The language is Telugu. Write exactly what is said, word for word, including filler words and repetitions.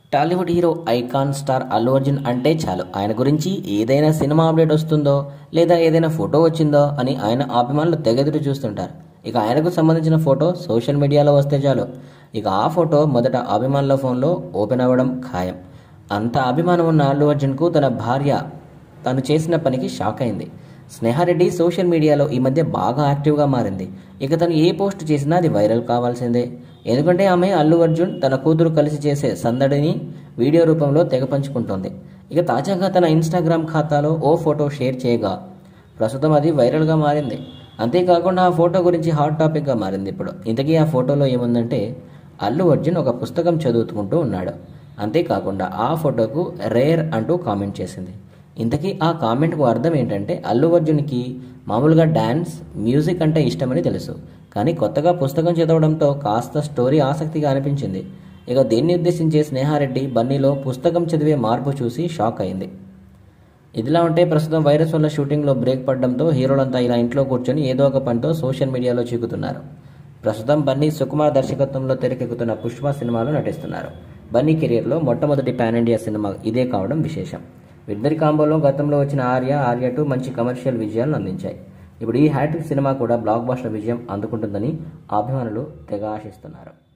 Tollywood hero icon star Allu Arjun అంటే చాలు ఆయన గురించి ఏదైనా సినిమా అప్డేట్ వస్తుందో లేదా ఏదైనా ఫోటో వచ్చిందో అని ఆయన అభిమానులు తెగెదురు చూస్తుంటారు. ఇక ఆయనకు సంబంధించిన ఫోటో సోషల్ మీడియాలో వస్తే చాలు ఇక ఆ ఫోటో మొదట అభిమానుల ఫోన్లో ఓపెన్ అవ్వడం ఖాయం. అంత అభిమానం ఉన్న అల్లు అర్జున్కు తన భార్య తను చేసిన పనికి షాక్ అయింది. స్నేహారెడ్డి సోషల్ మీడియాలో ఈ మధ్య బాగా యాక్టివ్గా మారింది. ఇక తను ఏ పోస్ట్ చేసినా అది వైరల్ కావాల్సిందే. ఎందుకంటే ఆమె అల్లు అర్జున్ తన కూతురు కలిసి చేసే సందడిని వీడియో రూపంలో తెగ పంచుకుంటోంది. ఇక తాజాగా తన ఇన్స్టాగ్రామ్ ఖాతాలో ఓ ఫోటో షేర్ చేయగా ప్రస్తుతం అది వైరల్గా మారింది. అంతేకాకుండా ఆ ఫోటో గురించి హాట్ టాపిక్గా మారింది. ఇప్పుడు ఇంతకీ ఆ ఫోటోలో ఏముందంటే అల్లు అర్జున్ ఒక పుస్తకం చదువుకుంటూ ఉన్నాడు. అంతేకాకుండా ఆ ఫోటోకు రేర్ అంటూ కామెంట్ చేసింది. ఇంతకీ ఆ కామెంట్కు అర్థం ఏంటంటే అల్లు అర్జున్కి మామూలుగా డ్యాన్స్ మ్యూజిక్ అంటే ఇష్టమని తెలుసు, కానీ కొత్తగా పుస్తకం చదవడంతో కాస్త స్టోరీ ఆసక్తిగా అనిపించింది. ఇక దీన్ని ఉద్దేశించే స్నేహారెడ్డి బన్నీలో పుస్తకం చదివే మార్పు చూసి షాక్ అయింది. ఇదిలా ఉంటే ప్రస్తుతం వైరస్ వల్ల షూటింగ్లో బ్రేక్ పడడంతో హీరోలంతా ఇలా ఇంట్లో కూర్చొని ఏదో ఒక పనితో సోషల్ మీడియాలో చిక్కుతున్నారు. ప్రస్తుతం బన్నీ సుకుమార్ దర్శకత్వంలో తెరకెక్కుతున్న పుష్ప సినిమాలో నటిస్తున్నారు. బన్నీ కెరియర్లో మొట్టమొదటి పాన్ ఇండియా సినిమా ఇదే కావడం విశేషం. వీరిద్దరి కాంబోలో గతంలో వచ్చిన ఆర్య ఆర్య టూ మంచి కమర్షియల్ విజయాలను అందించాయి. ఇప్పుడు ఈ హ్యాట్రిక్ సినిమా కూడా బ్లాక్ బస్టర్ విజయం అందుకుంటుందని అభిమానులు తెగ ఆశిస్తున్నారు.